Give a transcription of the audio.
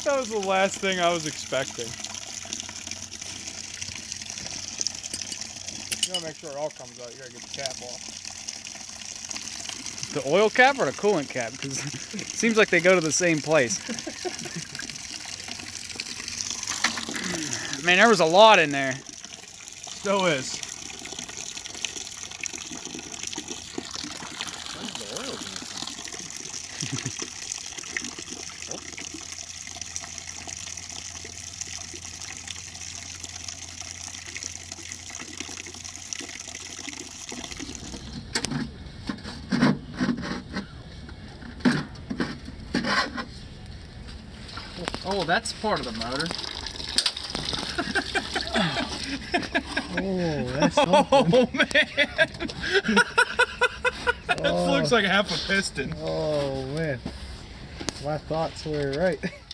like that was the last thing I was expecting. You gotta make sure it all comes out. You gotta get the cap off. The oil cap or the coolant cap? Because it seems like they go to the same place. Man, there was a lot in there. Still is. Where's the oil Oh, that's part of the motor. Oh, that's something. Oh, man. This looks like half a piston. Oh, man. My thoughts were right.